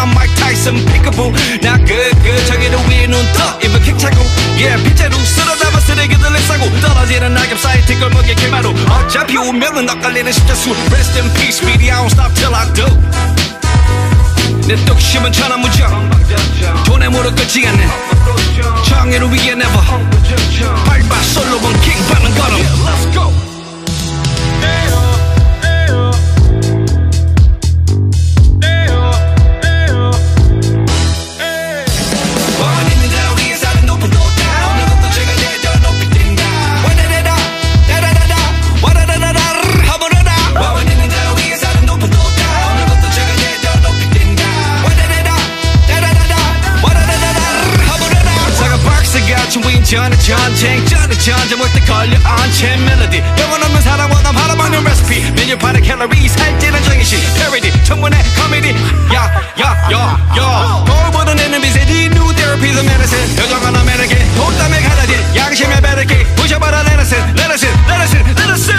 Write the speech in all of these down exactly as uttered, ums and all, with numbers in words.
난 마이크 타이슨 피크볼 나 그그 저기도 위에 눈떠 입은 킥차고 yeah 빗자루 쓸어 담아 쓰레기들을 싸고 떨어지는 낙엽 사이 뒷골목에 개마루 어차피 운명은 엇갈리는 십자수 Rest in peace baby I don't stop till I do 내 뚝심은 천하무적 돈에 무릎 꿇지 않는 정의를 위해 never 밟아 솔로몬 킹 받는 걸음 Let's go 전에 전쟁 전에 전쟁 못해 걸려 언제 멜로디 영혼 없는 사랑보다 바라보는 레시피 메뉴판에 캘러리 살찌는 정의식 패러디 청문회 코미디 야야야야 거울 보던 애는 비세디 뉴 테라피도 메르신 여자가 아메리게 돈 때문에 가라지 양심에 베르게 부셔봐라 레르신 레르신 레르신 레르신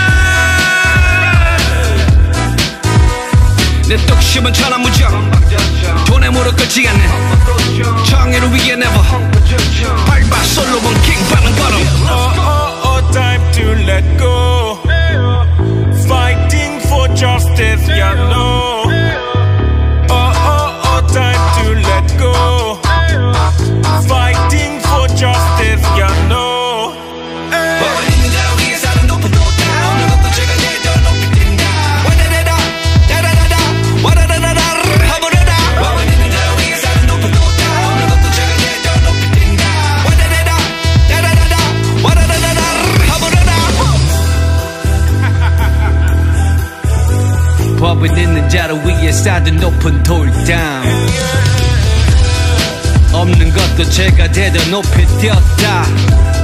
내 뚝심은 천하무적 돈에 무릎 꿇지 않는 정의를 위해 never 밟아 솔로몬 킹 받는 걸음 Oh, oh, oh, time to let go Fighting for justice, yeah, no Oh, oh, oh, time to let go Fighting for justice, yeah, no 법은 있는 자를 위해 쌓은 높은 돌담 없는 것도 제가 되더 높이 뛰었다